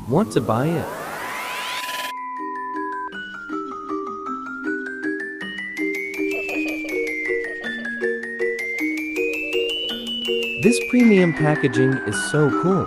Want to buy it? This premium packaging is so cool.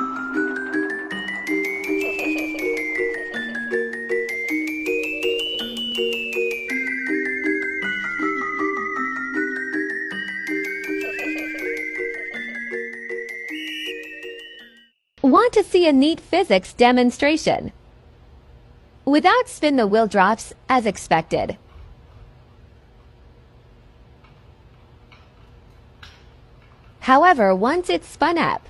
Want to see a neat physics demonstration? Without spin the wheel drops as expected. However, once it's spun up,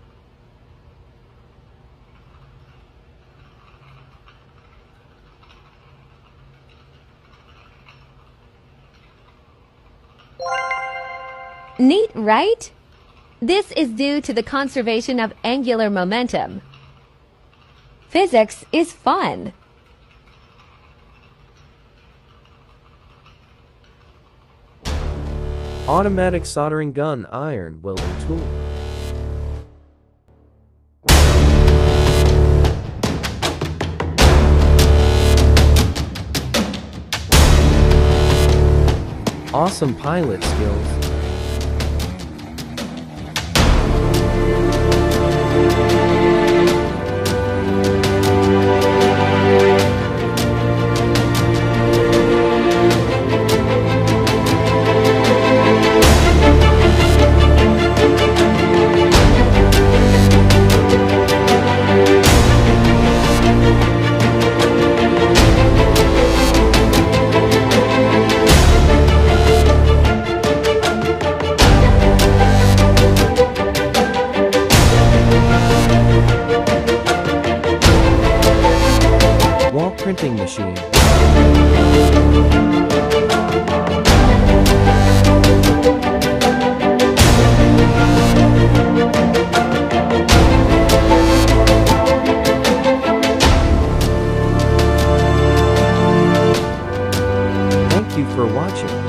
neat, right? This is due to the conservation of angular momentum. Physics is fun. Automatic soldering gun, iron welding tool. Awesome pilot skills. Wall printing machine. Thank you for watching.